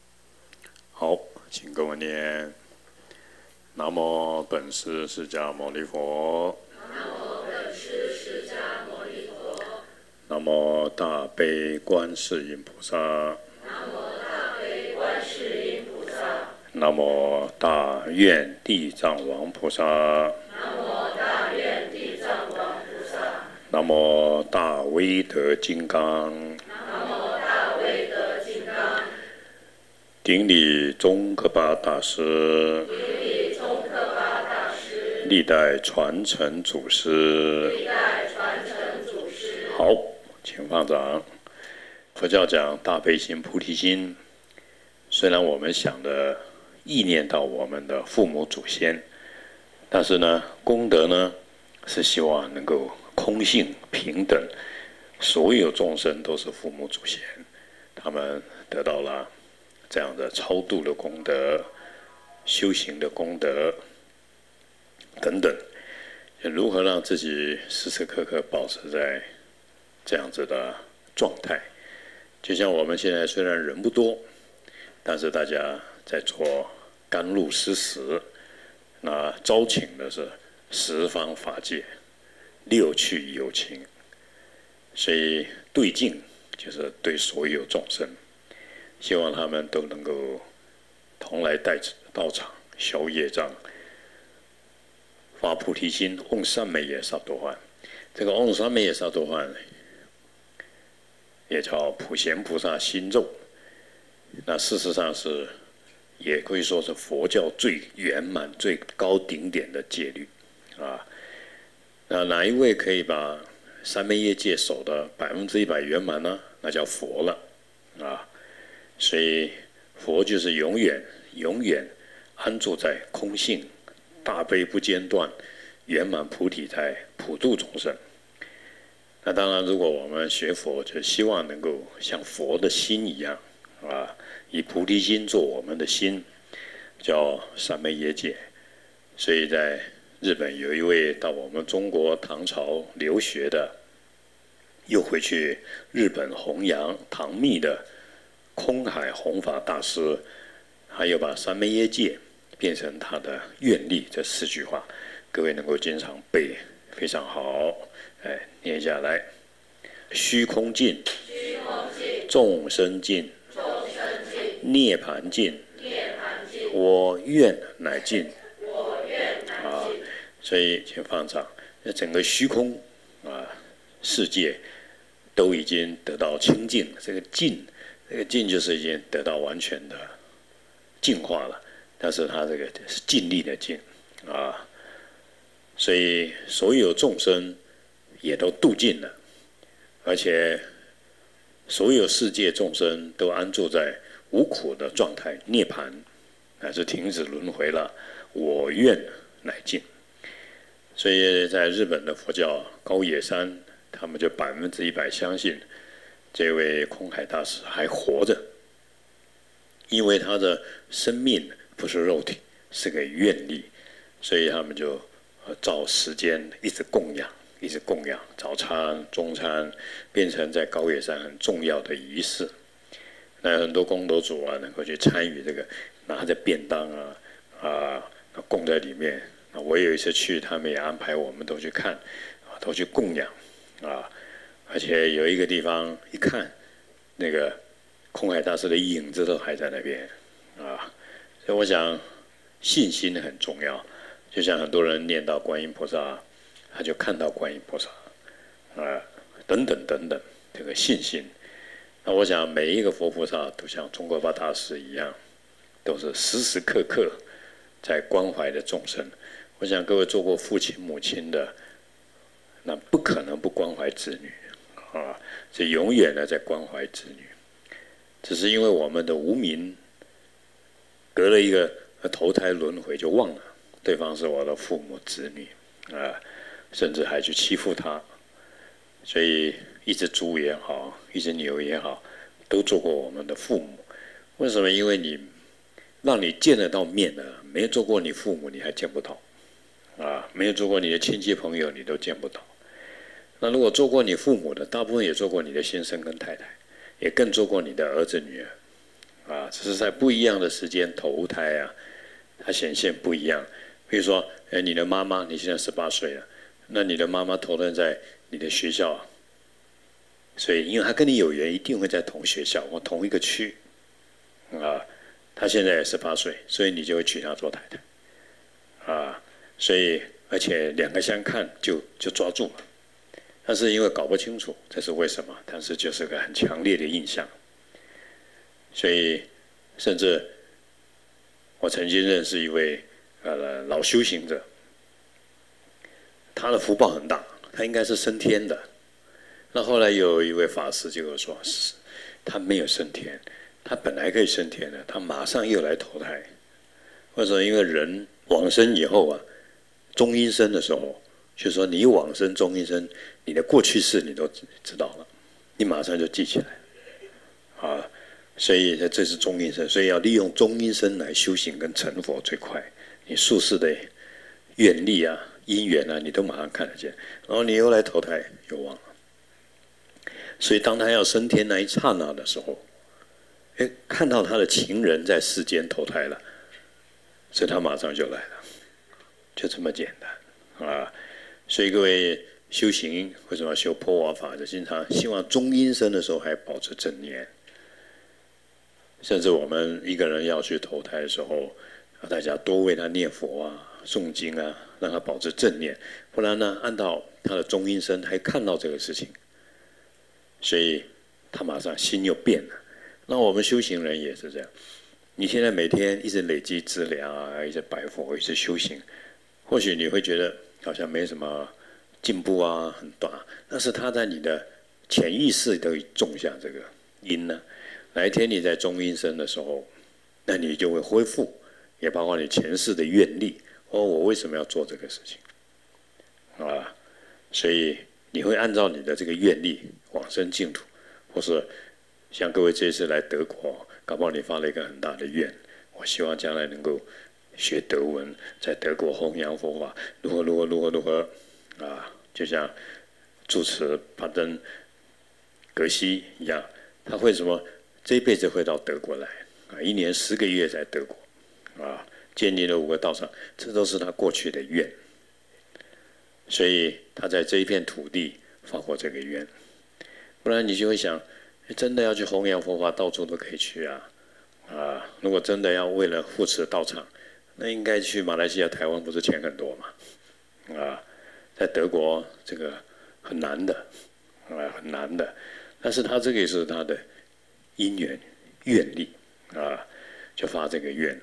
好，请跟我念：南无本师释迦牟尼佛。 南无本师释迦牟尼佛。 南无大悲观世音菩萨。 南无大悲观世音菩萨。 南无大愿地藏王菩萨。 南无大愿地藏王菩萨。 南无大威德金刚。 南无大威德金刚。 顶礼宗喀巴大师。 顶礼宗喀巴大师。 历代传承祖师。 历代传承祖师。 好，请放掌。佛教讲大悲心、菩提心，虽然我们想的意念到我们的父母祖先，但是呢，功德呢是希望能够空性平等，所有众生都是父母祖先，他们得到了这样的超度的功德、修行的功德等等，如何让自己时时刻刻保持在这样子的状态？就像我们现在虽然人不多，但是大家在做甘露施食，那招请的是十方法界六趣有情，所以对境就是对所有众生，希望他们都能够同来到场，消业障，发菩提心，嗡三昧耶萨埵梵。这个嗡三昧耶萨埵梵也叫普贤菩萨心咒，那事实上是也可以说是佛教最圆满、最高顶点的戒律啊。那哪一位可以把三昧耶戒守得100%圆满呢？那叫佛了啊。所以佛就是永远安住在空性，大悲不间断，圆满菩提，在普度众生。那当然，如果我们学佛，就希望能够像佛的心一样啊，以菩提心做我们的心，叫三昧耶戒。所以在日本有一位到我们中国唐朝留学的，又回去日本弘扬唐密的空海弘法大师，他又把三昧耶戒变成他的愿力，这4句话，各位能够经常背，非常好。哎，念下来：虚空尽，众生尽，涅槃尽，我愿乃尽。啊，所以请放掌，那整个虚空啊世界都已经得到清净，这个净就是已经得到完全的净化了，但是它这个是尽力的尽啊，所以所有众生也都度尽了，而且所有世界众生都安住在无苦的状态，涅槃，乃是停止轮回了，我愿乃尽。所以在日本的佛教高野山，他们就100%相信这位空海大师还活着，因为他的生命不是肉体，是个愿力，所以他们就照时间一直供养，早餐、中餐变成在高野山很重要的仪式。那很多功德主啊，能够去参与这个，拿着便当供在里面。我有一次去，他们也安排我们都去看，都去供养啊。而且有一个地方一看，那个空海大师的影子都还在那边啊。所以我想信心很重要，就像很多人念到观音菩萨，他就看到观音菩萨等等，这个信心。那我想每一个佛菩萨都像宗喀巴大师一样，都是时时刻刻在关怀的众生。我想各位做过父亲母亲的，那不可能不关怀子女啊，这永远的在关怀子女。只是因为我们的无明，隔了一个投胎轮回就忘了对方是我的父母子女啊，甚至还去欺负他。所以一只猪也好，一只牛也好，都做过我们的父母。为什么？因为你让你见得到面的，没有做过你父母，你还见不到啊；没有做过你的亲戚朋友，你都见不到。那如果做过你父母的，大部分也做过你的先生跟太太，也更做过你的儿子女儿啊，只是在不一样的时间投胎啊，它显现不一样。比如说，你的妈妈，你现在18岁了，那你的妈妈投胎在你的学校，所以因为她跟你有缘，一定会在同学校或同一个区，啊，她现在也18岁，所以你就会娶她做太太，啊，所以而且两个相看就抓住了，但是因为搞不清楚这是为什么，但是就是个很强烈的印象，所以甚至我曾经认识一位老修行者，他的福报很大，他应该是升天的。那后来有一位法师就跟我说，他没有升天，他本来可以升天的，他马上又来投胎。为什么？因为人往生以后啊，中阴身的时候，就是说你往生中阴身，你的过去世你都知道了，你马上就记起来，啊，所以这是中阴身，所以要利用中阴身来修行跟成佛最快。你术士的愿力啊、因缘啊，你都马上看得见，然后你又来投胎又忘了。所以当他要升天那一刹那的时候，看到他的情人在世间投胎了，所以他马上就来了，就这么简单啊！所以各位修行为什么要修破瓦法？就经常希望中阴身的时候还保持正念，甚至我们一个人要去投胎的时候，大家多为他念佛啊、诵经啊，让他保持正念，不然呢，按照他的中阴身还看到这个事情。所以他马上心又变了。那我们修行人也是这样。你现在每天一直累积资粮啊，一直拜佛，一直修行，或许你会觉得好像没什么进步啊，很短。但是他在你的潜意识都种下这个因呢。哪一天你在中阴身的时候，那你就会恢复，也包括你前世的愿力。我为什么要做这个事情？啊，所以你会按照你的这个愿力往生净土，或是像各位这一次来德国，搞不好你发了一个很大的愿，我希望将来能够学德文，在德国弘扬佛法，如何啊，就像住持巴登格西一样，他会什么这一辈子会到德国来啊，1年10个月在德国啊，建立了5个道场，这都是他过去的愿。所以他在这一片土地发过这个愿，不然你就会想，真的要去弘扬佛法，到处都可以去啊！啊，如果真的要为了扶持道场，那应该去马来西亚、台湾，不是钱很多嘛？啊，在德国这个很难的，很难的。但是他这个也是他的因缘愿力啊，就发这个愿。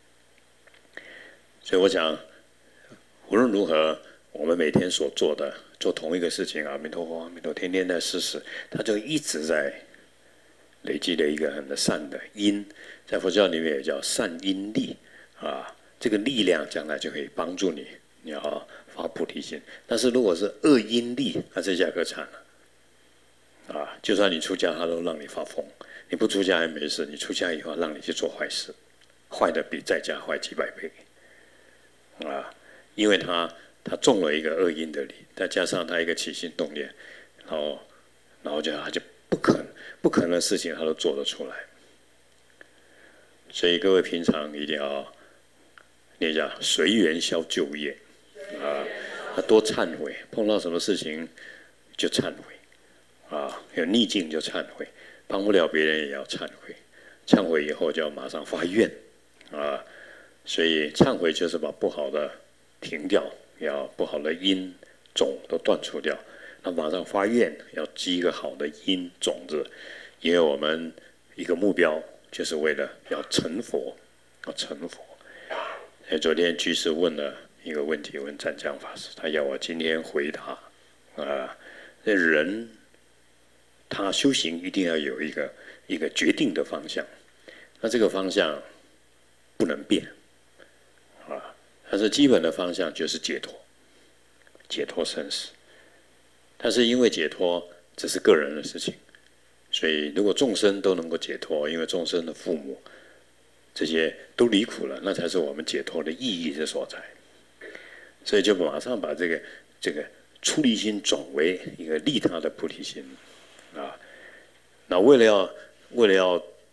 所以我想，无论如何。我们每天所做的，做同一个事情，阿弥陀佛，阿弥陀佛，天天在施食，他就一直在累积了一个很善的因，在佛教里面也叫善因力啊，这个力量将来就可以帮助你，你要发菩提心。但是如果是恶因力，那这下可惨了啊！就算你出家，他都让你发疯；你不出家还没事，你出家以后让你去做坏事，坏的比在家坏几百倍啊！因为他种了一个恶因的力，再加上他一个起心动念，然后他就不可能的事情他都做得出来。所以各位平常一定要念一下随缘消旧业啊，多忏悔，碰到什么事情就忏悔啊，有逆境就忏悔，帮不了别人也要忏悔，忏悔以后就要马上发愿啊，所以忏悔就是把不好的停掉。要不好的因种都断除掉，那马上发愿，要积一个好的因种子，因为我们一个目标就是为了要成佛，要成佛。昨天居士问了一个问题，问湛江法师，他要我今天回答啊，人他修行一定要有一个决定的方向，那这个方向不能变。但是基本的方向就是解脱，解脱生死。但是因为解脱这是个人的事情，所以如果众生都能够解脱，因为众生的父母这些都离苦了，那才是我们解脱的意义之所在。所以就马上把这个出离心转为一个利他的菩提心啊。那为了要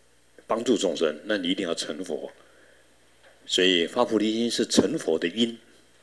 帮助众生，那你一定要成佛。所以发菩提心是成佛的因。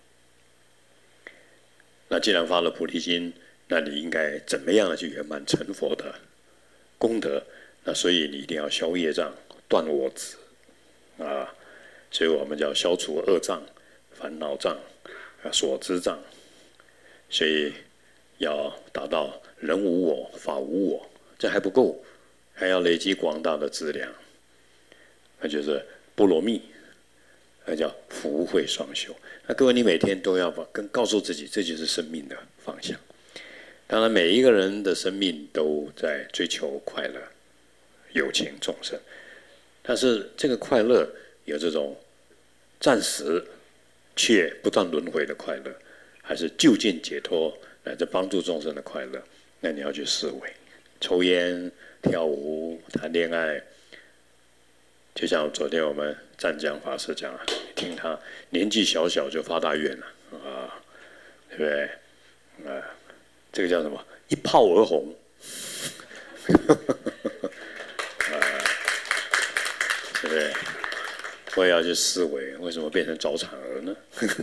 那既然发了菩提心，那你应该怎么样的去圆满成佛的功德？那所以你一定要消业障、断我执啊。所以我们叫消除恶障、烦恼障、所知障。所以要达到人无我、法无我，这还不够，还要累积广大的资粮。那就是波罗蜜，那叫福慧双修。那各位，你每天都要告诉自己，这就是生命的方向。当然，每一个人的生命都在追求快乐、有情众生，但是这个快乐有这种暂时却不断轮回的快乐，还是就近解脱乃至帮助众生的快乐，那你要去思维。抽烟、跳舞、谈恋爱，就像昨天我们湛江法师讲啊，听他年纪小小就发大愿了啊，对不对？啊，这个叫什么？一炮而红。对不对？我也要去思维，为什么变成早产儿呢？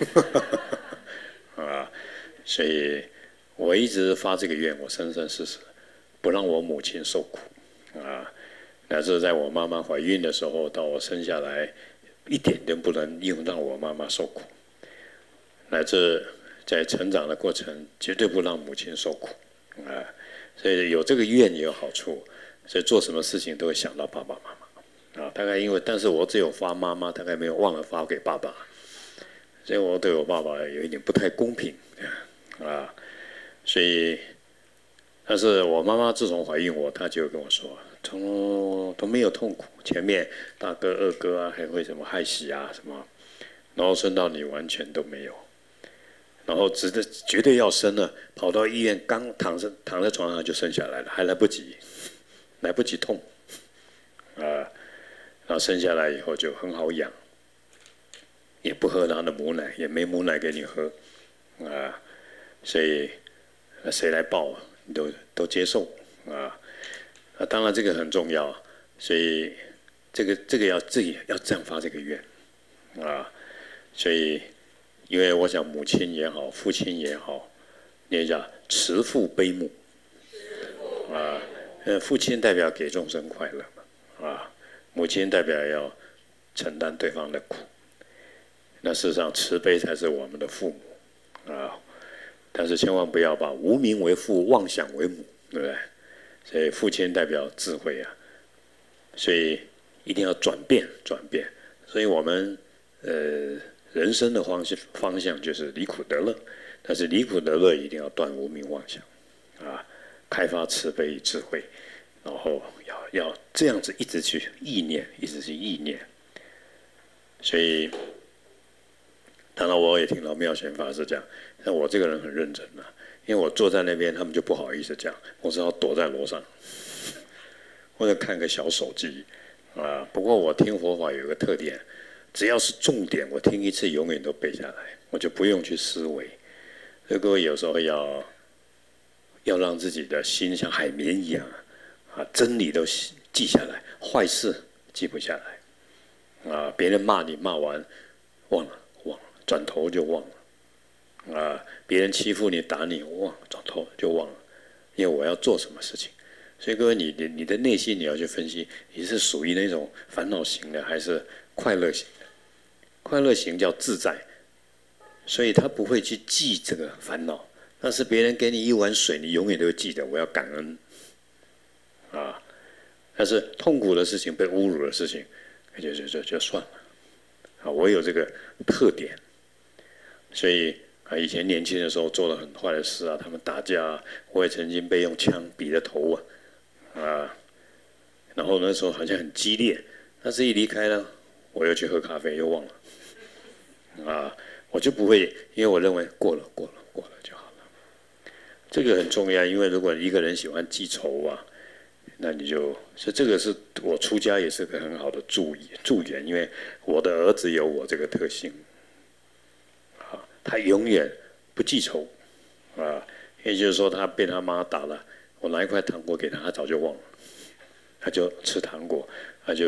啊，所以我一直发这个愿，我生生世世不让我母亲受苦啊。乃至在我妈妈怀孕的时候，到我生下来，一点都不能让我妈妈受苦。乃至在成长的过程，绝对不让母亲受苦啊。所以有这个愿也有好处，所以做什么事情都会想到爸爸妈妈。啊，大概因为，但是我只有发妈妈，大概没有忘了发给爸爸，所以我对我爸爸有一点不太公平，啊，所以，但是我妈妈自从怀孕我，她就跟我说，都没有痛苦，前面大哥、二哥啊，还会什么害喜啊什么，然后生到你完全都没有，然后绝对要生了，跑到医院刚躺在床上就生下来了，还来不及痛，啊。然后生下来以后就很好养，也不喝他的母奶，也没母奶给你喝，啊，所以谁来抱你都接受啊。当然这个很重要，所以这个要自己要这样发这个愿啊。所以因为我想母亲也好，父亲也好，你也叫慈父悲母啊。父亲代表给众生快乐嘛啊。母亲代表要承担对方的苦，那事实上慈悲才是我们的父母啊。但是千万不要把无名为父，妄想为母，对不对？所以父亲代表智慧啊，所以一定要转变。所以我们人生的方向就是离苦得乐，但是离苦得乐一定要断无名妄想啊，开发慈悲与智慧，然后要这样子一直去意念，所以当然我也听到妙贤法师讲，但我这个人很认真啊，因为我坐在那边，他们就不好意思讲，我只好躲在楼上，或者看个小手机啊。不过我听佛法有一个特点，只要是重点，我听一次永远都背下来，我就不用去思维。所以各位有时候要让自己的心像海绵一样啊，真理都记下来，坏事记不下来啊。别人骂你骂完忘了，转头就忘了啊。别人欺负你打你转头就忘了，因为我要做什么事情。所以各位，你的内心你要去分析，你是属于那种烦恼型的，还是快乐型的？快乐型叫自在，所以他不会去记这个烦恼。但是别人给你一碗水，你永远都会记得我要感恩啊。但是痛苦的事情、被侮辱的事情，就算了啊。我有这个特点，所以啊，以前年轻的时候做了很坏的事啊，他们打架啊，我也曾经被用枪比着头啊，然后那时候好像很激烈，但是一离开呢，我又去喝咖啡，又忘了啊，我就不会，因为我认为过了就好了。这个很重要，因为如果一个人喜欢记仇啊，那你所以这个是我出家也是个很好的助缘，因为我的儿子有我这个特性，啊，他永远不记仇，啊，也就是说他被他妈打了，我拿一块糖果给他，他早就忘了，他就吃糖果，他就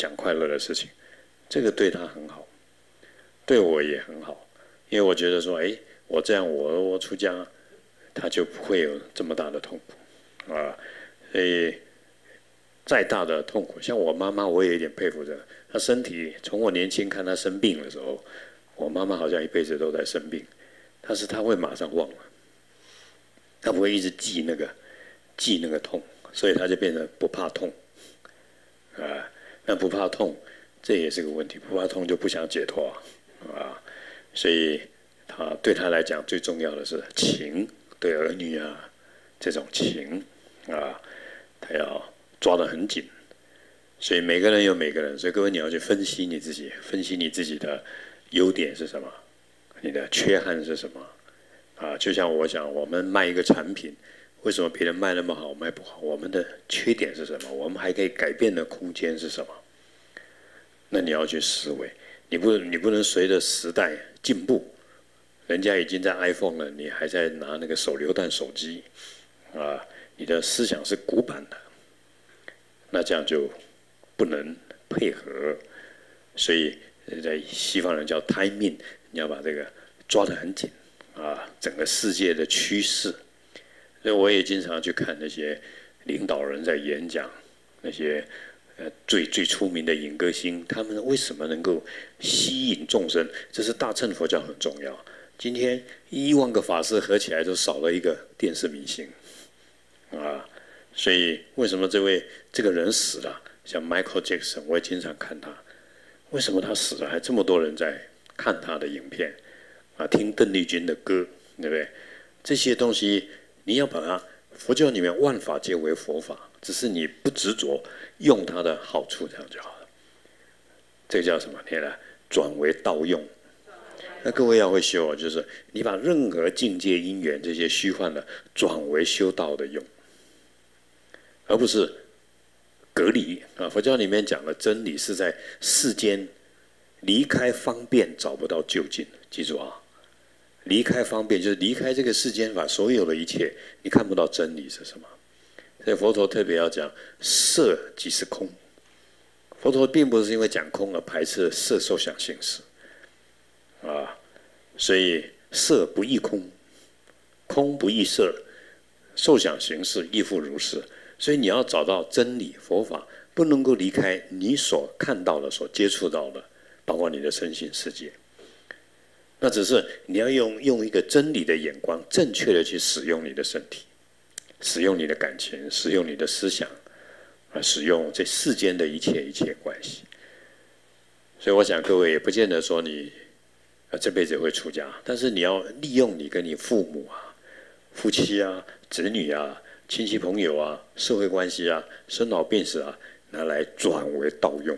讲快乐的事情，这个对他很好，对我也很好，因为我觉得说，哎，我这样我出家，他就不会有这么大的痛苦啊。所以再大的痛苦，像我妈妈，我也有点佩服着她身体。从我年轻看她生病的时候，我妈妈好像一辈子都在生病，但是她会马上忘了，她不会一直记那个痛，所以她就变成不怕痛啊。那不怕痛，这也是个问题，不怕痛就不想解脱啊。所以对她来讲最重要的是情，对儿女啊这种情啊，她要抓得很紧。所以每个人有每个人，所以各位你要去分析你自己，分析你自己的优点是什么，你的缺憾是什么啊？就像我想，我们卖一个产品，为什么别人卖那么好，卖不好？我们的缺点是什么？我们还可以改变的空间是什么？那你要去思维，你不能随着时代进步，人家已经在 iPhone 了，你还在拿那个手榴弹手机啊？你的思想是古板的，那这样就不能配合。所以在西方人叫 timing， 你要把这个抓得很紧啊，整个世界的趋势。所以我也经常去看那些领导人在演讲，那些最出名的影歌星，他们为什么能够吸引众生？这是大乘佛教很重要。今天1万个法师合起来都少了一个电视明星啊，所以为什么这个人死了？像 Michael Jackson， 我也经常看他，为什么他死了还这么多人在看他的影片啊，听邓丽君的歌，对不对？这些东西你要把它，佛教里面万法皆为佛法，只是你不执着用它的好处，这样就好了。这个叫什么？你来转为道用。那各位要会修，就是你把任何境界因缘这些虚幻的转为修道的用，而不是隔离啊。佛教里面讲的真理是在世间离开方便找不到究竟，记住啊。离开方便就是离开这个世间法，所有的一切你看不到真理是什么。所以佛陀特别要讲色即是空。佛陀并不是因为讲空而排斥色受想行识啊，所以色不异空，空不异色，受想行识亦复如是。所以你要找到真理，佛法不能够离开你所看到的、所接触到的，包括你的身心世界。那只是你要用一个真理的眼光，正确的去使用你的身体，使用你的感情，使用你的思想，使用这世间的一切关系。所以我想各位也不见得说你这辈子会出家，但是你要利用你跟你父母啊、夫妻啊、子女啊、亲戚朋友啊、社会关系啊、生老病死啊，拿来转为道用，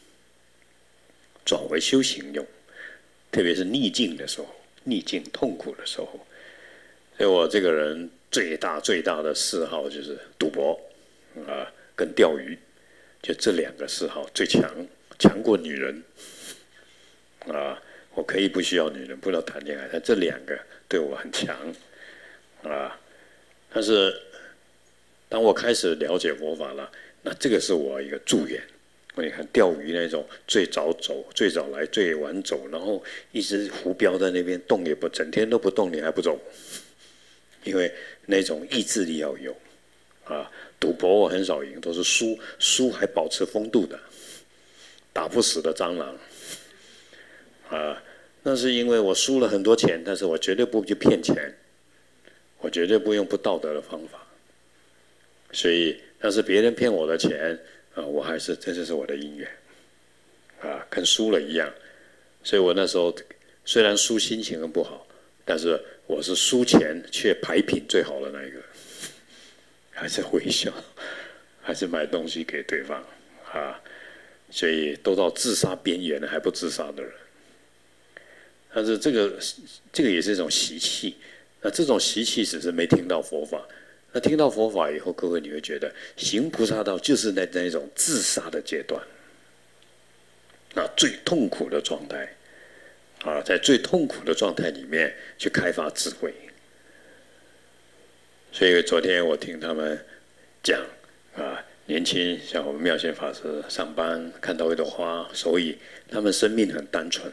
转为修行用。特别是逆境的时候，逆境痛苦的时候，所以我这个人最大的嗜好就是赌博啊，跟钓鱼，就这2个嗜好最强过女人啊。我可以不需要女人，不要谈恋爱，但这2个对我很强啊。但是当我开始了解佛法了，那这个是我一个助缘。你看钓鱼那种，最早走、最早来、最晚走，然后一直浮标在那边动也不，整天都不动，你还不走，因为那种意志力要有啊。赌博我很少赢，都是输还保持风度的，打不死的蟑螂啊。那是因为我输了很多钱，但是我绝对不去骗钱，我绝对不用不道德的方法。所以，但是别人骗我的钱。我还是这就是我的因缘啊，跟输了一样。所以我那时候虽然输心情很不好，但是我是输钱却牌品最好的那一个，还是微笑，还是买东西给对方啊。所以都到自杀边缘了还不自杀的人，但是这个也是一种习气。那这种习气只是没听到佛法。那听到佛法以后，各位你会觉得行菩萨道就是在那种自杀的阶段，那最痛苦的状态啊，在最痛苦的状态里面去开发智慧。所以昨天我听他们讲啊， 年轻，像我们妙贤法师上班看到一朵花，所以他们生命很单纯。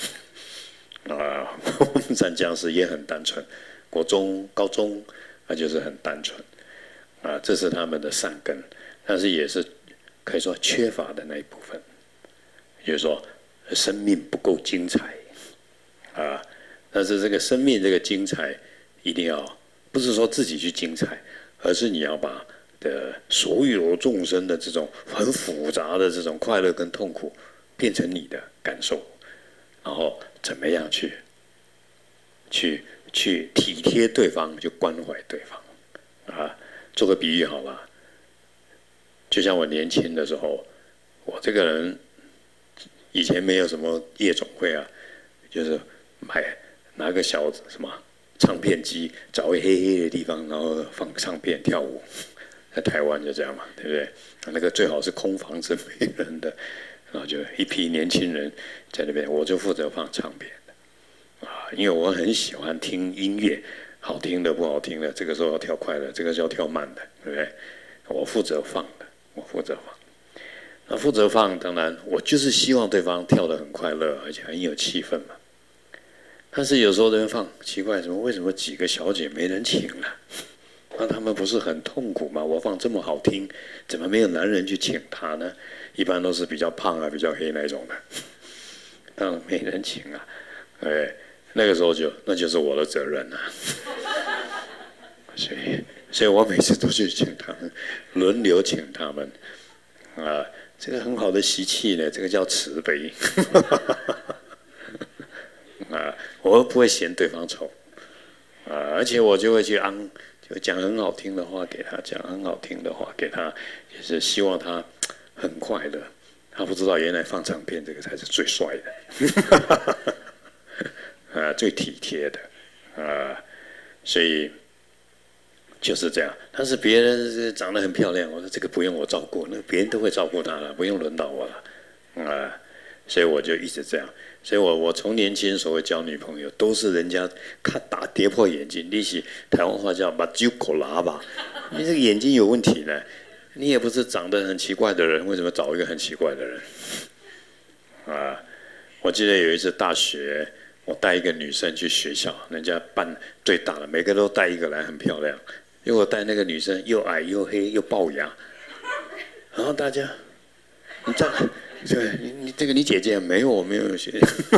我们湛江师也很单纯，国中、高中那就是很单纯。这是他们的善根，但是也是可以说缺乏的那一部分，就是说生命不够精彩。但是这个生命这个精彩，一定要不是说自己去精彩，而是你要把所有众生的这种很复杂的这种快乐跟痛苦，变成你的感受，然后怎么样去体贴对方，去关怀对方。做个比喻好了，就像我年轻的时候，我这个人以前没有什么夜总会啊，就是拿个小什么唱片机，找个黑黑的地方，然后放唱片跳舞。在台湾就这样嘛，对不对？那个最好是空房子没人的，然后就一批年轻人在那边，我就负责放唱片的。因为我很喜欢听音乐，好听的不好听的，这个时候要跳快的，这个时候跳慢的，对不对？我负责放的，我负责放。那负责放，当然我就是希望对方跳得很快乐，而且很有气氛嘛。但是有时候人放奇怪，为什么几个小姐没人请了？那他们不是很痛苦吗？我放这么好听，怎么没有男人去请他呢？一般都是比较胖啊、比较黑那种的，当然没人请啊。那个时候那就是我的责任啊。所以我每次都去请他们，轮流请他们。这个很好的习气呢，这个叫慈悲。我不会嫌对方丑，而且我就会去就讲很好听的话给他，讲很好听的话给他，也是希望他很快乐。他不知道原来放唱片这个才是最帅的，最体贴的，所以就是这样。但是别人长得很漂亮，我说这个不用我照顾，那别人都会照顾他了，不用轮到我了，所以我就一直这样。所以我从年轻所谓交女朋友，都是人家跌破眼镜。你是台湾话叫把酒口拉吧，你这个眼睛有问题呢。你也不是长得很奇怪的人，为什么找一个很奇怪的人？我记得有一次大学，我带一个女生去学校，人家办最大的，每个都带一个来，很漂亮。因为我带那个女生又矮又黑又龅牙，然后大家，你这样。你这个你姐姐没有，我没有学。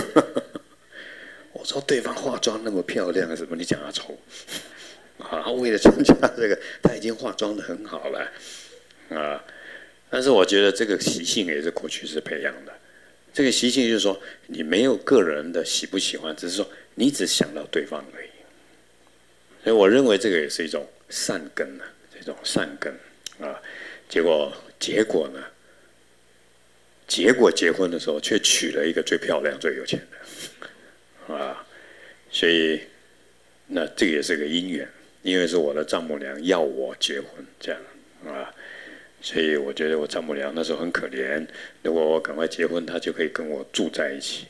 我说对方化妆那么漂亮，什么你讲她丑？为了参加这个，她已经化妆得很好了，但是我觉得这个习性也是过去是培养的。这个习性就是说，你没有个人的喜不喜欢，只是说你只想到对方而已。所以我认为这个也是一种善根这种善根结果呢？结果结婚的时候却娶了一个最漂亮、最有钱的，所以那这个也是个因缘，因为是我的丈母娘要我结婚这样所以我觉得我丈母娘那时候很可怜，如果我赶快结婚，她就可以跟我住在一起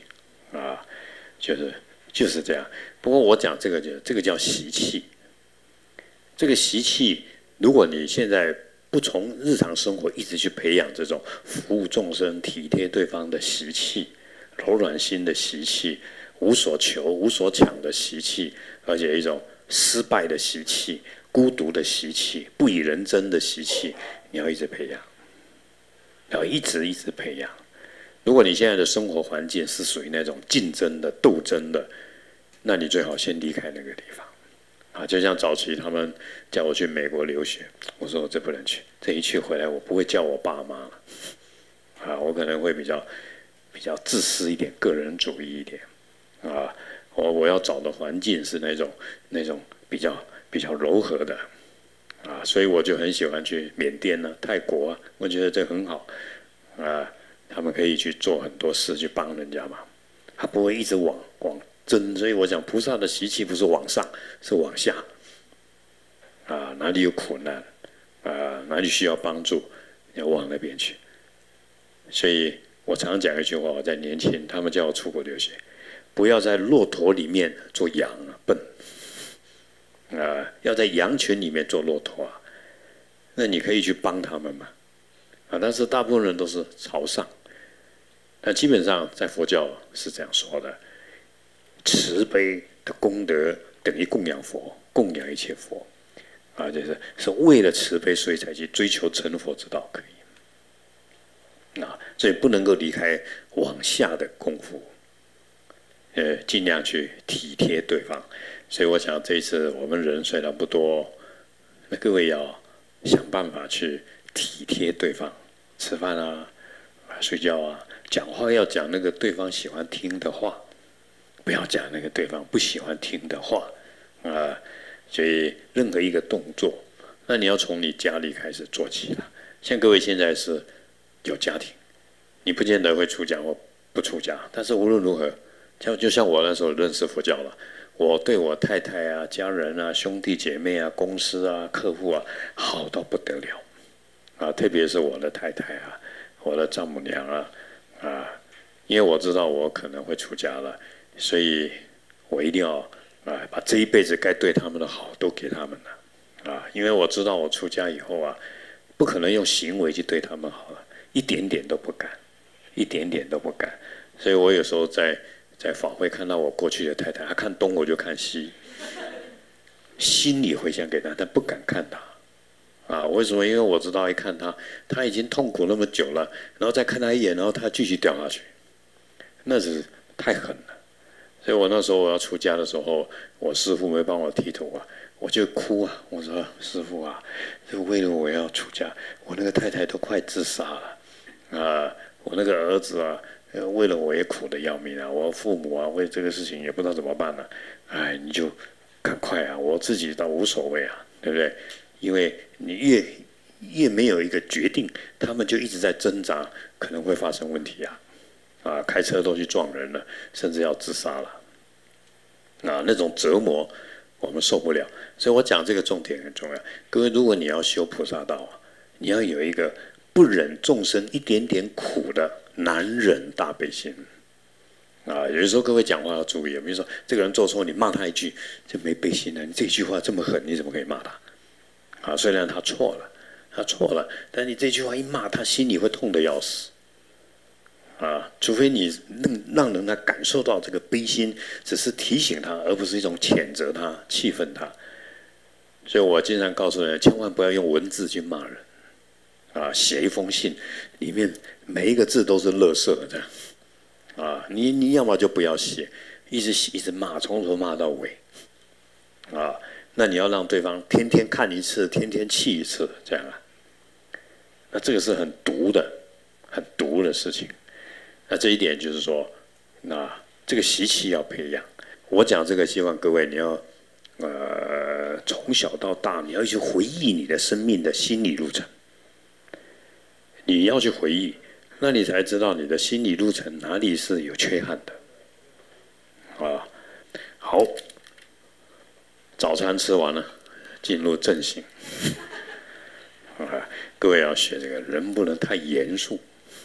就是这样。不过我讲这个叫习气，这个习气，如果你现在不从日常生活一直去培养这种服务众生、体贴对方的习气、柔软心的习气、无所求、无所抢的习气，而且一种失败的习气、孤独的习气、不以人争的习气，你要一直培养，要一直培养。如果你现在的生活环境是属于那种竞争的、斗争的，那你最好先离开那个地方。就像早期他们叫我去美国留学，我说我这不能去，这一去回来我不会叫我爸妈了，我可能会比较自私一点，个人主义一点，我要找的环境是那种比较柔和的，所以我就很喜欢去缅甸泰国我觉得这很好，他们可以去做很多事去帮人家嘛，他不会一直往争，所以我讲菩萨的习气不是往上，是往下。哪里有苦难，哪里需要帮助，要往那边去。所以我常讲一句话：我在年轻，他们叫我出国留学，不要在骆驼里面做羊笨，要在羊群里面做骆驼那你可以去帮他们嘛， 但是大部分人都是朝上。那基本上在佛教是这样说的：慈悲的功德等于供养佛，供养一切佛。就是为了慈悲，所以才去追求成佛之道，可以。所以不能够离开往下的功夫，尽量去体贴对方。所以我想这一次我们人虽然不多，那各位要想办法去体贴对方，吃饭啊、睡觉啊，讲话要讲那个对方喜欢听的话，不要讲那个对方不喜欢听的话所以任何一个动作，那你要从你家里开始做起了。像各位现在是有家庭，你不见得会出家或不出家，但是无论如何，就像我那时候认识佛教了，我对我太太啊、家人啊、兄弟姐妹啊、公司啊、客户啊，好到不得了特别是我的太太啊、我的丈母娘因为我知道我可能会出家了，所以我一定要把这一辈子该对他们的好都给他们了因为我知道我出家以后不可能用行为去对他们好了，一点点都不敢，一点点都不敢。所以我有时候在法会看到我过去的太太，她看东我就看西，心里回向给她，但不敢看她为什么？因为我知道一看她已经痛苦那么久了，然后再看她一眼，然后她继续掉下去，那是太狠了。所以我那时候我要出家的时候，我师父没帮我剃头我就哭我说师父为了我要出家，我那个太太都快自杀了我那个儿子为了我也苦得要命我父母为这个事情也不知道怎么办了你就赶快我自己倒无所谓对不对？因为你越没有一个决定，他们就一直在挣扎，可能会发生问题开车都去撞人了，甚至要自杀了那种折磨我们受不了。所以我讲这个重点很重要。各位，如果你要修菩萨道你要有一个不忍众生一点点苦的难忍大悲心有的时候各位讲话要注意，比如说这个人做错，你骂他一句，这没悲心你这句话这么狠，你怎么可以骂他虽然他错了，但你这句话一骂他，心里会痛得要死除非你让人家感受到这个悲心，只是提醒他，而不是一种谴责他、气愤他。所以我经常告诉人，千万不要用文字去骂人写一封信，里面每一个字都是垃圾这样你要么就不要写，一直骂，从头骂到尾那你要让对方天天看一次，天天气一次，这样那这个是很毒的事情。那这一点就是说，那这个习气要培养。我讲这个，希望各位你要从小到大，你要去回忆你的生命的心理路程，你要去回忆，那你才知道你的心理路程哪里是有缺憾的好，早餐吃完了，进入正行各位要学这个人不能太严肃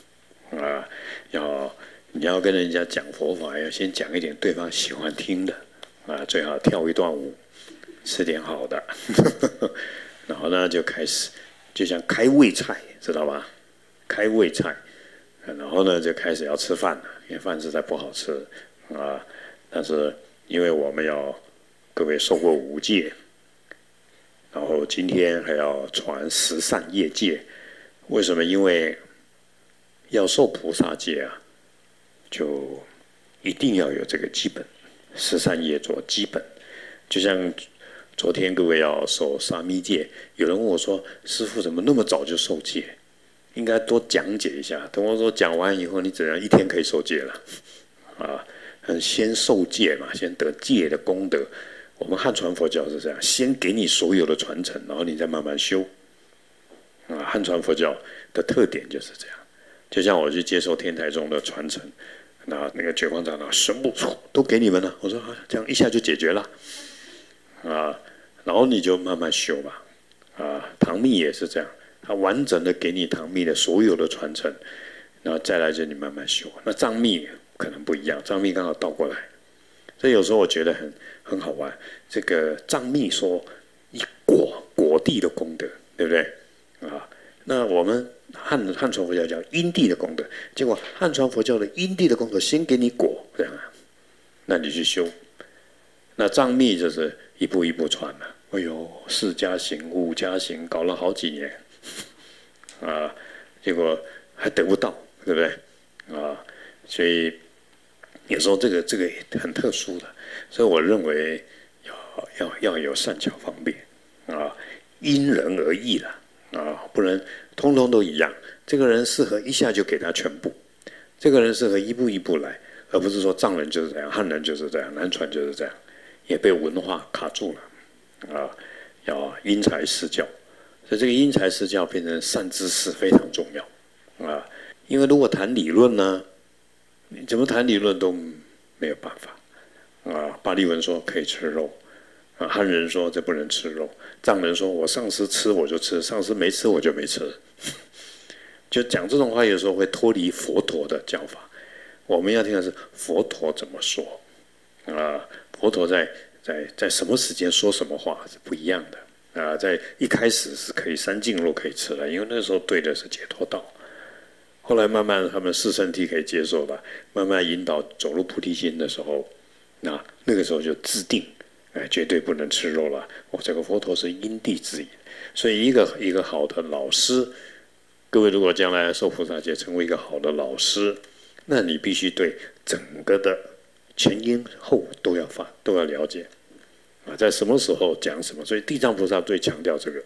你要跟人家讲佛法，要先讲一点对方喜欢听的最好跳一段舞，吃点好的然后呢就开始，就像开胃菜，知道吧？开胃菜，然后呢就开始要吃饭了，因为饭实在不好吃但是因为我们各位受过5戒，然后今天还要传10善业戒。为什么？因为要受菩萨戒就一定要有这个基本10善业做基本。就像昨天各位要受沙弥戒，有人问我说：“师父怎么那么早就受戒？”应该多讲解一下。等我说讲完以后，你只要1天可以受戒了先受戒嘛，先得戒的功德。我们汉传佛教是这样，先给你所有的传承，然后你再慢慢修汉传佛教的特点就是这样。就像我去接受天台宗的传承，那个觉光长老全部都给你们了，我说这样一下就解决了然后你就慢慢修吧唐密也是这样，他完整的给你唐密的所有的传承，然后再来就你慢慢修。那藏密可能不一样，藏密刚好倒过来，所以有时候我觉得很好玩。这个藏密说果地的功德，对不对那我们汉传佛教叫因地的功德，结果汉传佛教的因地的功德先给你果，这样啊，那你去修。那藏密就是一步一步传了，哎呦，4加行、5加行，搞了好几年，啊，结果还得不到，对不对？啊，所以有时候这个很特殊的，所以我认为要有善巧方便啊，因人而异啦啊，不能通通都一样。这个人适合一下就给他全部，这个人适合一步一步来，而不是说藏人就是这样，汉人就是这样，南传就是这样，也被文化卡住了啊。要因材施教，所以这个因材施教变成善知识非常重要啊。因为如果谈理论呢，你怎么谈理论都没有办法啊。巴利文说可以吃肉。汉人说这不能吃肉，藏人说我上师吃我就吃，上师没吃我就没吃，就讲这种话有时候会脱离佛陀的教法。我们要听的是佛陀怎么说啊？佛陀在什么时间说什么话是不一样的啊。在一开始是可以三净肉可以吃的，因为那时候对的是解脱道。后来慢慢他们四圣谛可以接受了，慢慢引导走入菩提心的时候，那个时候就制定。绝对不能吃肉了。这个佛陀是因地制宜，所以一个好的老师，各位如果将来受菩萨戒成为一个好的老师，那你必须对整个的前因后都要了解啊，在什么时候讲什么。所以地藏菩萨最强调这个，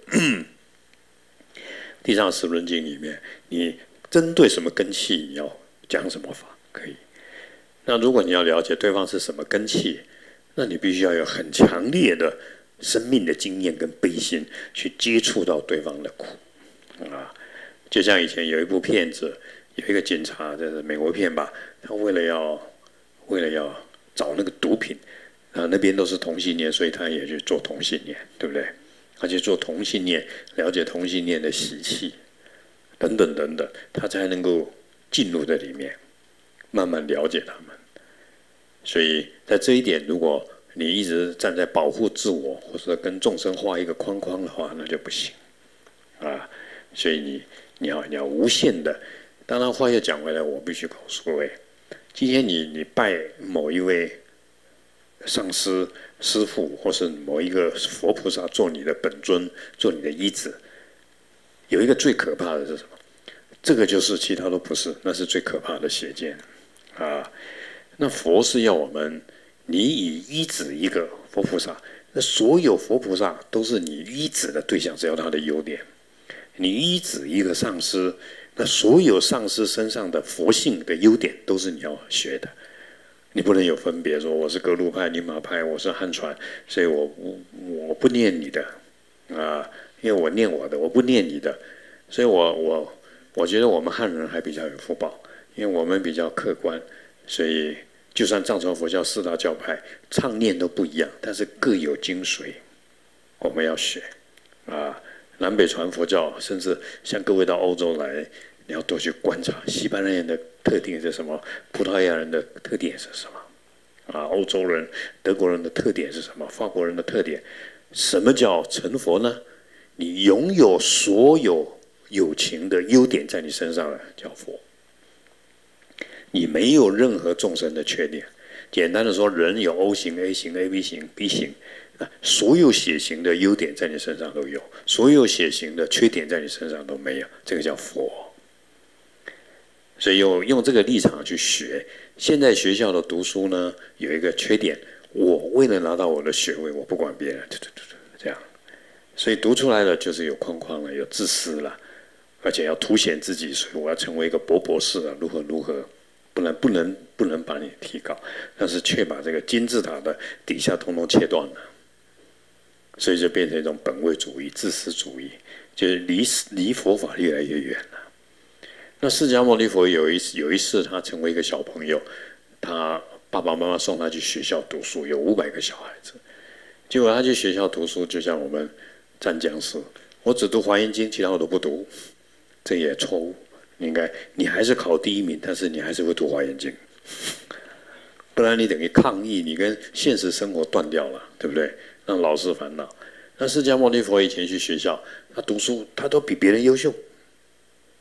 地藏十轮经里面，你针对什么根器，你要讲什么法可以。那如果你要了解对方是什么根器，那你必须要有很强烈的生命的经验跟悲心，去接触到对方的苦啊。就像以前有一部片子，有一个警察，这是美国片吧，他为了要找那个毒品啊，那边都是同性恋，所以他也去做同性恋，对不对？他去做同性恋，了解同性恋的习气，等等等等，他才能够进入在里面，慢慢了解他们。所以在这一点，如果你一直站在保护自我，或者跟众生画一个框框的话，那就不行啊。所以你要无限的。当然话又讲回来，我必须告诉各位，今天你拜某一位上师、师父，或是某一个佛菩萨做你的本尊，做你的依止，有一个最可怕的是什么？这个就是其他都不是，那是最可怕的邪见啊。那佛是要我们，你以依止一个佛菩萨，那所有佛菩萨都是你依止的对象，只要他的优点。你依止一个上师，那所有上师身上的佛性的优点都是你要学的。你不能有分别，说我是格鲁派、宁玛派，我是汉传，所以我不念你的啊，因为我念我的，我不念你的。所以我觉得我们汉人还比较有福报，因为我们比较客观，所以。就算藏传佛教4大教派唱念都不一样，但是各有精髓，我们要学啊。南北传佛教，甚至像各位到欧洲来，你要多去观察西班牙人的特点是什么，葡萄牙人的特点是什么啊？欧洲人、德国人的特点是什么？法国人的特点？什么叫成佛呢？你拥有所有有情的优点在你身上了，叫佛。你没有任何众生的缺点。简单的说，人有 O 型、A 型、AB 型、B 型，所有血型的优点在你身上都有，所有血型的缺点在你身上都没有，这个叫佛。所以用这个立场去学。现在学校的读书呢，有一个缺点，我为了拿到我的学位，我不管别人，这样，所以读出来的就是有框框了，有自私了，而且要凸显自己，所以我要成为一个博士啊，如何。不能把你提高，但是却把这个金字塔的底下通通切断了，所以就变成一种本位主义、自私主义，就是离佛法越来越远了。那释迦牟尼佛有一次，他成为一个小朋友，他爸爸妈妈送他去学校读书，有500个小孩子，结果他去学校读书，就像我们战将士，我只读华严经，其他我都不读，这也错误。你还是考第1名，但是你还是会读华严经，不然你等于抗议，你跟现实生活断掉了，对不对？让老师烦恼。那释迦牟尼佛以前去学校，他读书他都比别人优秀，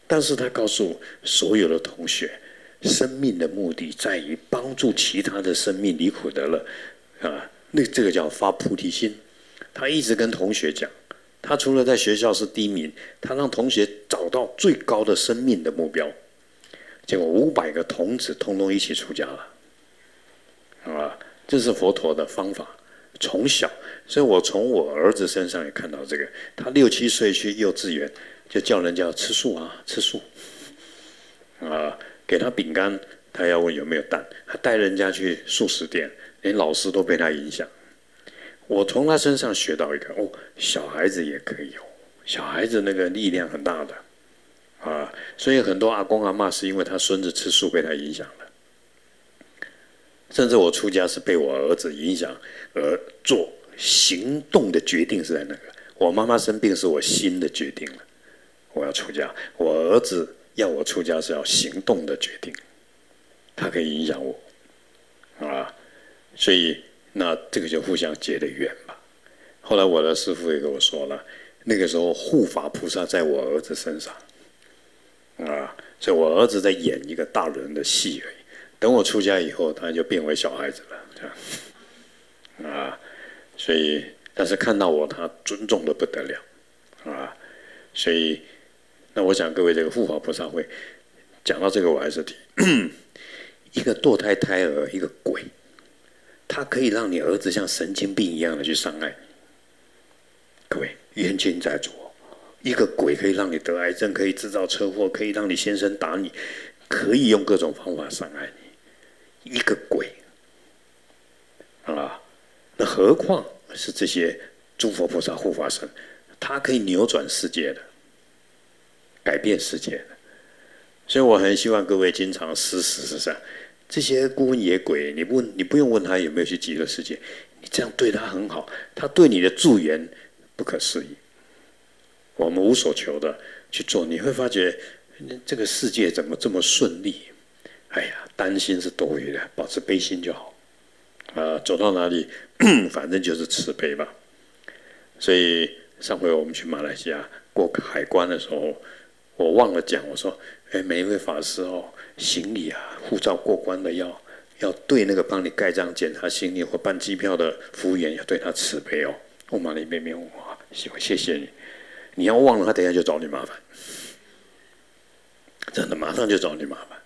但是他告诉所有的同学，生命的目的在于帮助其他的生命离苦得乐，这个叫发菩提心。他一直跟同学讲，他除了在学校是第一名，他让同学找到最高的生命的目标。结果500个童子通通一起出家了，这是佛陀的方法。从小，所以我从我儿子身上也看到这个。他6、7岁去幼稚园，就叫人家吃素吃素，给他饼干，他要问有没有蛋，他带人家去素食店，连老师都被他影响。我从他身上学到一个小孩子也可以小孩子那个力量很大的所以很多阿公阿嬷是因为他孙子吃素被他影响了。甚至我出家是被我儿子影响而做行动的决定是在那个。我妈妈生病是我心的决定了，我要出家。我儿子要我出家是要行动的决定，他可以影响我所以那这个就互相结的缘吧。后来我的师父也跟我说了，那个时候护法菩萨在我儿子身上所以我儿子在演一个大人的戏而已。等我出家以后，他就变为小孩子了，这样所以但是看到我，他尊重的不得了所以那我想各位这个护法菩萨会讲到这个，我还是提一个堕胎胎儿，一个鬼，他可以让你儿子像神经病一样的去伤害你。各位冤亲债主，一个鬼可以让你得癌症，可以制造车祸，可以让你先生打你，可以用各种方法伤害你。一个鬼那何况是这些诸佛菩萨护法神，他可以扭转世界的，改变世界的。所以我很希望各位经常思上，这些孤魂野鬼，你不用问他有没有去极乐世界，你这样对他很好，他对你的助缘不可思议。我们无所求的去做，你会发觉这个世界怎么这么顺利？哎呀，担心是多余的，保持悲心就好走到哪里反正就是慈悲吧。所以上回我们去马来西亚过海关的时候，我忘了讲，我说每一位法师行李护照过关的要对那个帮你盖章检查行李或办机票的服务员要对他慈悲我马来妹妹哇，谢谢你。你要忘了，他等一下就找你麻烦，真的马上就找你麻烦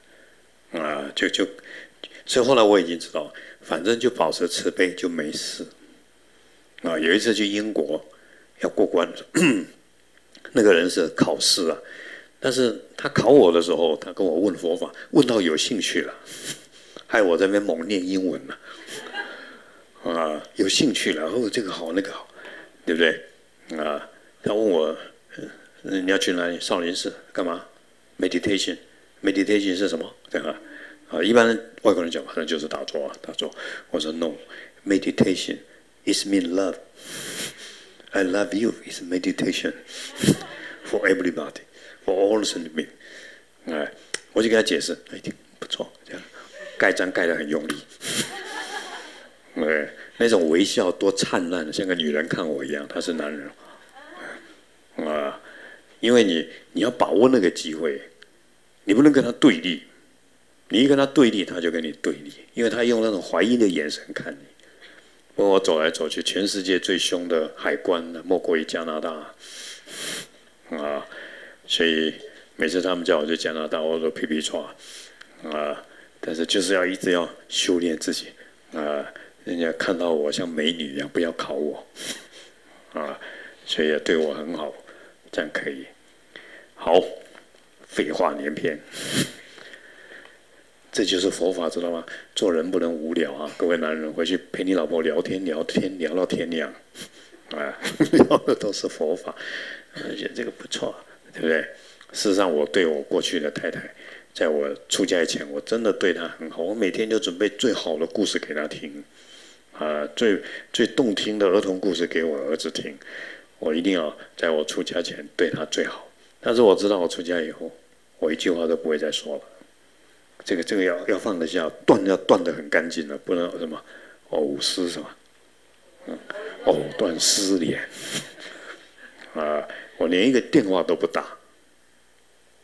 所以后来我已经知道，反正就保持慈悲就没事有一次去英国要过关，那个人是考试但是他考我的时候，他跟我问佛法，问到有兴趣了，害我在那边猛念英文了有兴趣了这个好那个好，对不对他问我你要去哪里？少林寺干嘛 ？meditation 是什么？对吧？一般外国人讲可能就是打坐打坐。我说 no， meditation is mean love. I love you is meditation for everybody, for all the living。我就给他解释，听不错，这样盖章盖得很用力。那种微笑多灿烂，像个女人看我一样，他是男人。因为你要把握那个机会，你不能跟他对立，你一跟他对立，他就跟你对立，因为他用那种怀疑的眼神看你。我走来走去，全世界最凶的海关莫过于加拿大所以每次他们叫我去加拿大，我都屁屁唰但是就是一直要修炼自己人家看到我像美女一样，不要考我所以也对我很好，这样可以。好，废话连篇，这就是佛法，知道吗？做人不能无聊各位男人回去陪你老婆聊天聊到天亮聊的都是佛法，觉得这个不错，对不对？事实上，我对我过去的太太，在我出家以前，我真的对她很好，我每天就准备最好的故事给她听最动听的儿童故事给我儿子听。我一定要在我出家前对他最好，但是我知道我出家以后，我一句话都不会再说了。这个要放得下，要断得很干净了，不能什么藕丝是吧？藕断丝连我连一个电话都不打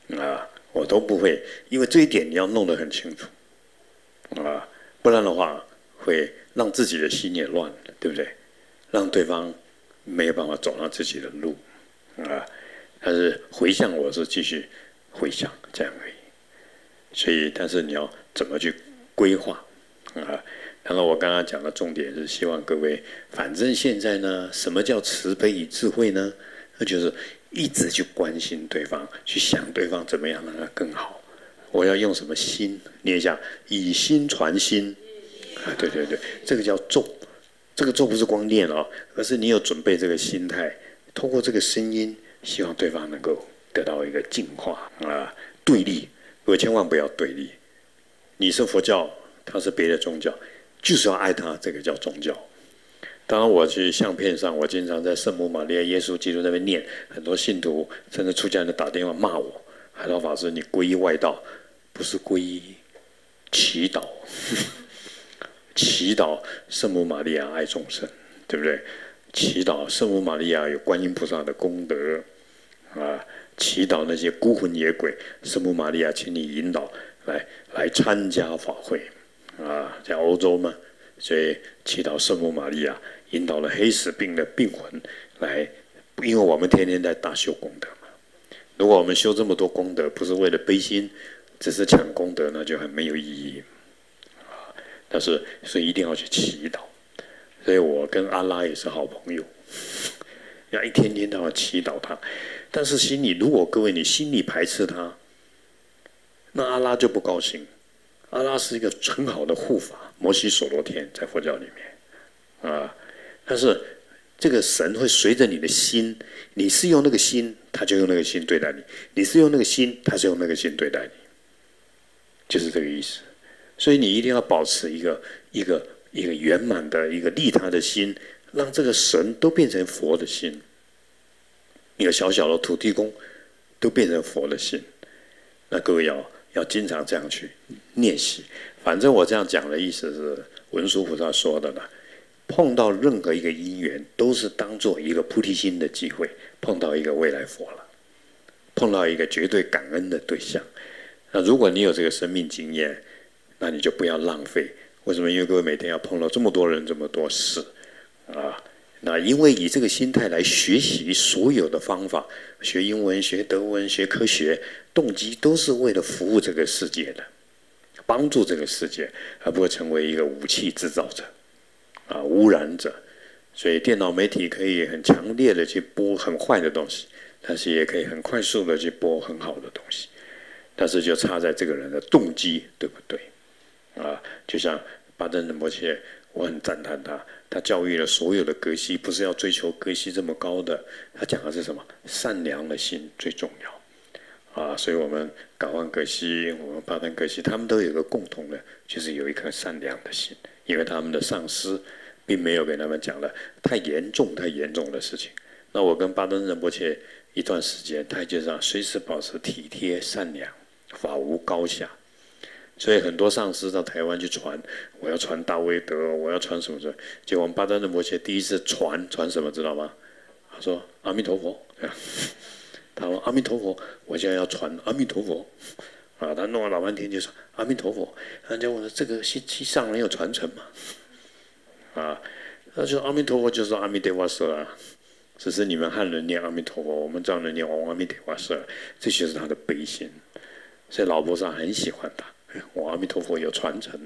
我都不会，因为这一点你要弄得很清楚不然的话会让自己的心也乱了，对不对？让对方没有办法走到自己的路但是回向我是继续回向这样而已。所以，但是你要怎么去规划然后我刚刚讲的重点是希望各位，反正现在呢，什么叫慈悲与智慧呢？那就是一直去关心对方，去想对方怎么样让他更好。我要用什么心？念一下，以心传心对对对，这个叫咒。这个咒不是光念而是你有准备这个心态，透过这个声音，希望对方能够得到一个净化对立，各位千万不要对立。你是佛教，他是别的宗教。就是要爱他，这个叫宗教。当然，我去相片上，我经常在圣母玛利亚、耶稣基督那边念，很多信徒甚至出家人打电话骂我：“海涛法师，你皈依外道，不是皈依祈祷，祈祷圣母玛利亚爱众生，对不对？祈祷圣母玛利亚有观音菩萨的功德祈祷那些孤魂野鬼，圣母玛利亚，请你引导来参加法会。”在欧洲嘛，所以祈祷圣母玛利亚引导了黑死病的病魂来，因为我们天天在大修功德嘛。如果我们修这么多功德，不是为了悲心，只是抢功德，那就很没有意义但是，所以一定要去祈祷。所以我跟阿拉也是好朋友，要一天天都要祈祷他。但是心里，如果各位你心里排斥他，那阿拉就不高兴。阿拉是一个很好的护法，摩西所罗天在佛教里面但是这个神会随着你的心，你是用那个心，他就用那个心对待你；你是用那个心，他是用那个心对待你，就是这个意思。所以你一定要保持一个圆满的一个利他的心，让这个神都变成佛的心，一个小小的土地公都变成佛的心。那各位要经常这样去练习。反正我这样讲的意思是文殊菩萨说的了，碰到任何一个因缘，都是当做一个菩提心的机会，碰到一个未来佛了，碰到一个绝对感恩的对象。那如果你有这个生命经验，那你就不要浪费。为什么？因为各位每天要碰到这么多人，这么多事那因为以这个心态来学习所有的方法，学英文、学德文、学科学，动机都是为了服务这个世界的，帮助这个世界，而不会成为一个武器制造者污染者。所以电脑媒体可以很强烈的去播很坏的东西，但是也可以很快速的去播很好的东西。但是就差在这个人的动机对不对就像巴登仁波切，我很赞叹他教育了所有的格西，不是要追求格西这么高的，他讲的是什么？善良的心最重要所以我们噶旺格西，我们巴登格西，他们都有一个共同的，就是有一颗善良的心，因为他们的上师并没有给他们讲了太严重的事情。那我跟巴登仁波切一段时间，他就让随时保持体贴善良，法无高下。所以很多上师到台湾去传，我要传大威德，我要传什么什么。结果我们巴登仁波切第一次传什么知道吗？他说阿弥陀佛，他说阿弥陀佛，我现在要传阿弥陀佛他弄了老半天就说阿弥陀佛。人家问说这个西藏人有传承吗？他就说阿弥陀佛就是阿弥陀佛舍只是你们汉人念阿弥陀佛，我们藏人念阿弥陀佛舍，这就是他的悲心。所以老菩萨很喜欢他。我阿弥陀佛有传承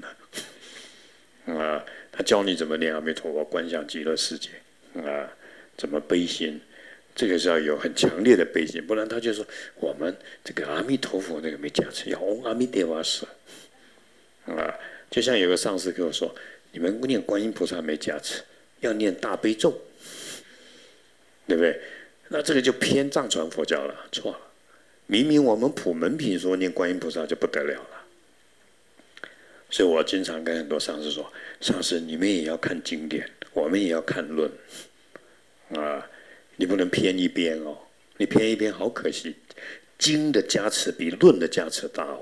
他教你怎么念阿弥陀佛，观想极乐世界怎么悲心，这个是要有很强烈的悲心，不然他就说我们这个阿弥陀佛那个没加持，要阿弥陀佛舍就像有个上师跟我说，你们念观音菩萨没加持，要念大悲咒，对不对？那这个就偏藏传佛教了，错了。明明我们普门品说念观音菩萨就不得了了。所以我经常跟很多上师说，上师你们也要看经典，我们也要看论你不能偏一边你偏一边好可惜，经的加持比论的加持大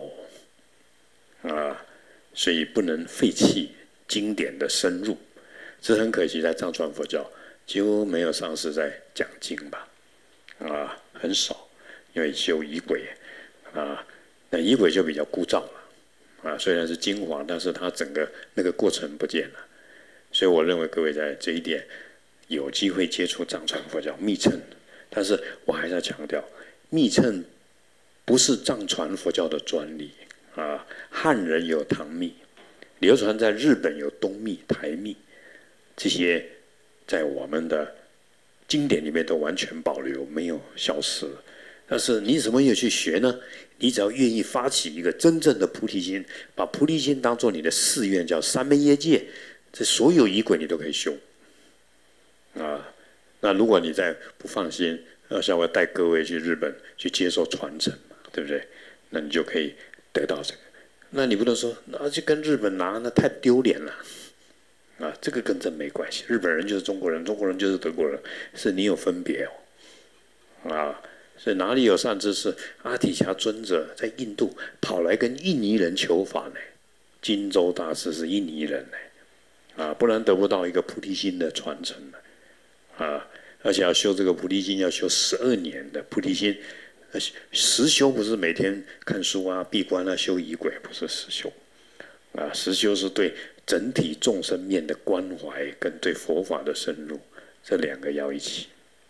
所以不能废弃经典的深入，这很可惜，在藏传佛教几乎没有上师在讲经吧很少，因为修仪轨啊。那仪轨就比较枯燥了，虽然是金黄，但是它整个那个过程不见了。所以我认为各位在这一点有机会接触藏传佛教密乘，但是我还是要强调，密乘不是藏传佛教的专利啊。汉人有唐密，流传在日本有东密、台密，这些在我们的经典里面都完全保留，没有消失。但是你怎么也去学呢？你只要愿意发起一个真正的菩提心，把菩提心当做你的誓愿，叫三昧耶戒，这所有仪轨你都可以修啊。那如果你再不放心，像我带各位去日本去接受传承嘛，对不对？那你就可以得到这个。那你不能说那就跟日本拿，那太丢脸了啊！这个跟这没关系，日本人就是中国人，中国人就是德国人，是你有分别哦啊。所以哪里有善知识？阿底峡尊者在印度跑来跟印尼人求法呢。金州大师是印尼人呢，不然得不到一个菩提心的传承的而且要修这个菩提心，要修12年的菩提心。实修不是每天看书啊、闭关啊、修仪轨，不是实修实修是对整体众生面的关怀跟对佛法的深入，这两个要一起。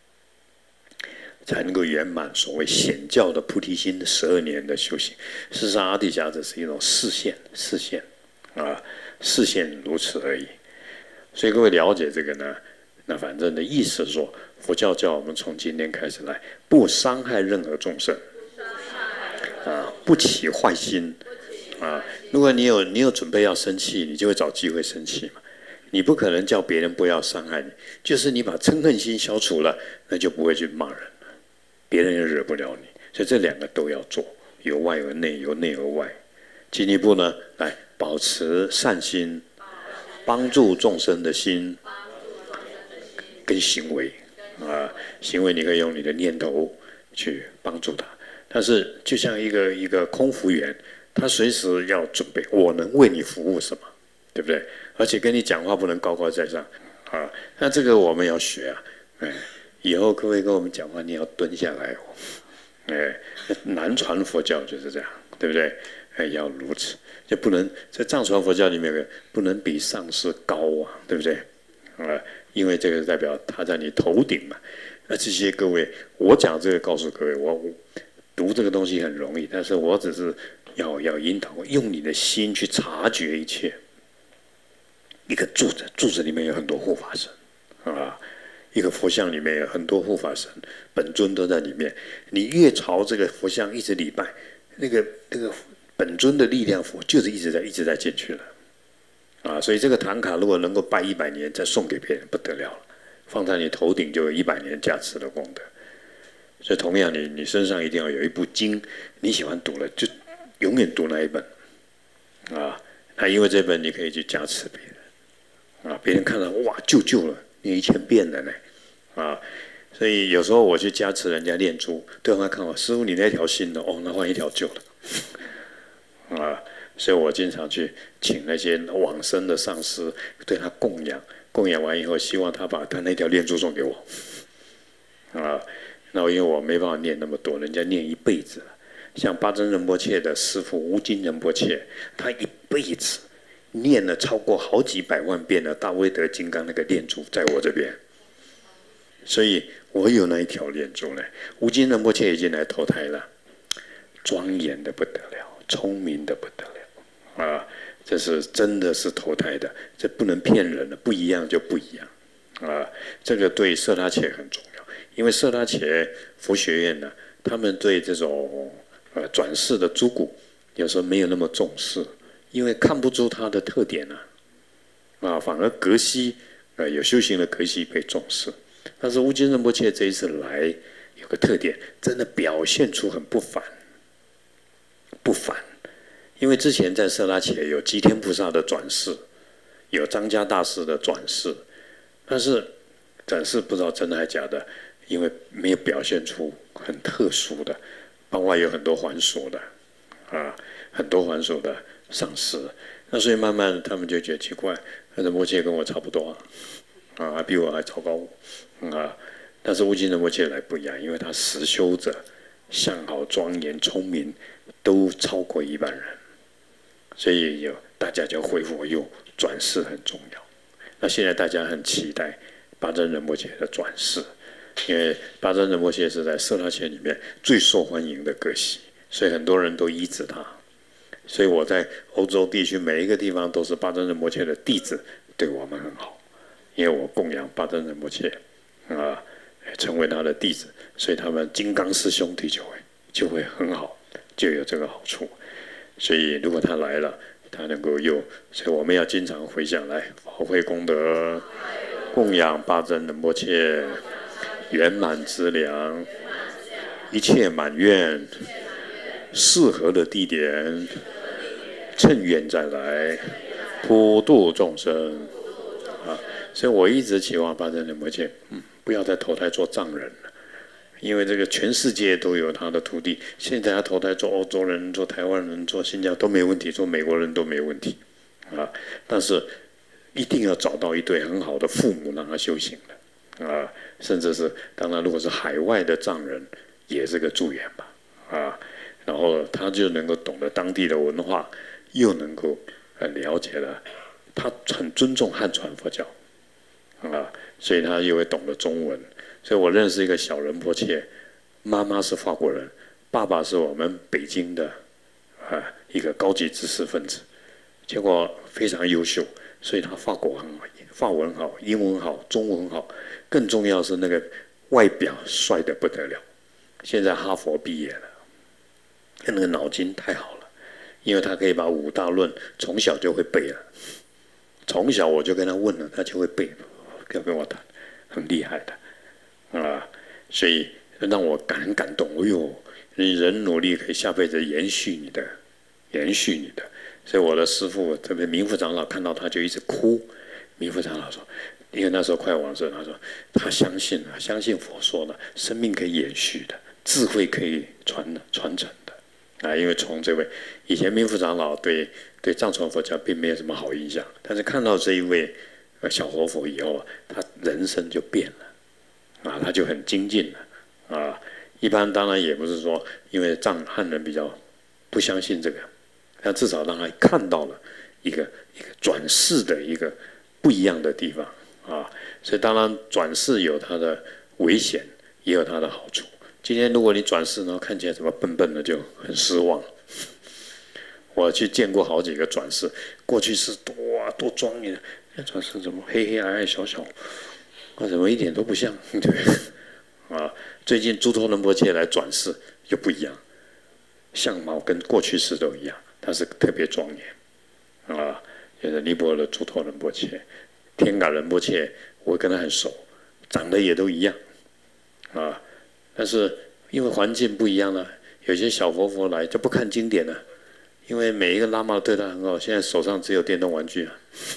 才能够圆满所谓显教的菩提心的12年的修行。事实上，阿底峡这是一种示现如此而已。所以各位了解这个呢，那反正的意思是说，佛教叫我们从今天开始来，不伤害任何众生，不起坏心如果你有准备要生气，你就会找机会生气嘛。你不可能叫别人不要伤害你，就是你把嗔恨心消除了，那就不会去骂人。别人也惹不了你，所以这两个都要做，由外而内，由内而外。进一步呢，来保持善心，帮助众生的心，跟行为行为你可以用你的念头去帮助他。但是就像一个空服员，他随时要准备，我能为你服务什么，对不对？而且跟你讲话不能高高在上那这个我们要学以后各位跟我们讲话，你要蹲下来南传佛教就是这样，对不对？要如此，就不能在藏传佛教里面不能比上师高对不对？因为这个代表他在你头顶嘛。那这些各位，我讲这个告诉各位，我读这个东西很容易，但是我只是要引导，用你的心去察觉一切。一个柱子里面有很多护法神一个佛像里面有很多护法神，本尊都在里面。你越朝这个佛像一直礼拜，那个本尊的力量佛就是一直在进去了所以这个唐卡如果能够拜100年，再送给别人不得了了，放在你头顶就有100年加持的功德。所以同样你身上一定要有一部经，你喜欢读了就永远读那一本那因为这本你可以去加持别人别人看到哇救了。你1000遍了呢所以有时候我去加持人家念珠，对方看我师父你那条新的那换一条旧的所以我经常去请那些往生的上师对他供养完以后，希望他把他那条念珠送给我那因为我没办法念那么多，人家念一辈子了。像巴珍仁波切的师父吴金仁波切，他一辈子念了超过好几百万遍的大威德金刚那个念珠在我这边，所以我有那一条念珠呢。吴金仁波切已经来投胎了，庄严的不得了，聪明的不得了这是真的是投胎的，这不能骗人的，不一样就不一样这个对色拉切很重要，因为色拉切佛学院呢，他们对这种转世的诸古有时候没有那么重视。因为看不出它的特点反而格西有修行的格西被重视。但是乌金仁波切这一次来有个特点，真的表现出很不凡。因为之前在色拉切有吉天菩萨的转世，有张家大师的转世，但是转世不知道真的还假的，因为没有表现出很特殊的，包括有很多还俗的很多还俗的上师，那所以慢慢他们就觉得奇怪，仁波切跟我差不多比我还糟糕但是乌金仁波切来不一样，因为他实修者相好、庄严、聪明，都超过一般人，所以大家就恢复又转世很重要。那现在大家很期待巴珍仁波切的转世，因为巴珍仁波切是在色拉切里面最受欢迎的各系，所以很多人都依止他。所以我在欧洲地区每一个地方都是巴珍仁波切的弟子，对我们很好，因为我供养巴珍仁波切成为他的弟子，所以他们金刚师兄弟就会很好，就有这个好处。所以如果他来了，他能够所以我们要经常回向来，发挥功德，供养巴珍仁波切，圆满资粮，一切满愿，适合的地点，趁愿再来，普度众生所以我一直期望巴珍仁波切，不要再投胎做藏人了。因为这个全世界都有他的徒弟，现在他投胎做欧洲人、做台湾人、做新加坡都没问题，做美国人都没问题但是一定要找到一对很好的父母让他修行的甚至是当然如果是海外的藏人也是个助缘吧然后他就能够懂得当地的文化，又能够了解了，他很尊重汉传佛教所以他又会懂得中文。所以我认识一个小仁波切，妈妈是法国人，爸爸是我们北京的一个高级知识分子，结果非常优秀，所以他法文好，英文好，中文好，更重要是那个外表帅得不得了。现在哈佛毕业了，那个脑筋太好了，因为他可以把五大论从小就会背了，从小我就跟他问了，他就会背，跟我谈，很厉害的。所以让我很感动。你人努力可以下辈子延续你的。所以我的师父特别明福长老看到他就一直哭。明福长老说，因为那时候快往生，他说他相信佛说的，生命可以延续的，智慧可以传承的因为从这位以前明福长老对藏传佛教并没有什么好印象，但是看到这一位小活佛以后，他人生就变了。他就很精进了一般当然也不是说，因为汉人比较不相信这个，但至少让他看到了一个转世的一个不一样的地方所以当然转世有它的危险，也有它的好处。今天如果你转世，然后看起来怎么笨笨的，就很失望。我去见过好几个转世，过去是多庄严，转世怎么黑黑矮矮小小。怎么一点都不像？对最近朱托仁波切来转世就不一样，相貌跟过去世都一样，他是特别庄严就是尼泊尔的朱托仁波切、天嘎仁波切，我跟他很熟，长得也都一样但是因为环境不一样了，有些小佛佛来就不看经典了，因为每一个喇嘛对他很好，现在手上只有电动玩具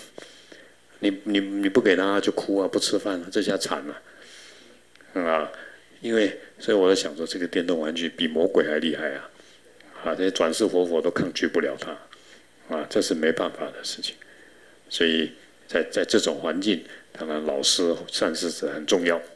你不给他就哭不吃饭这下惨了因为所以我在想说，这个电动玩具比魔鬼还厉害这些转世活佛都抗拒不了他这是没办法的事情。所以在这种环境，当然老师善知识很重要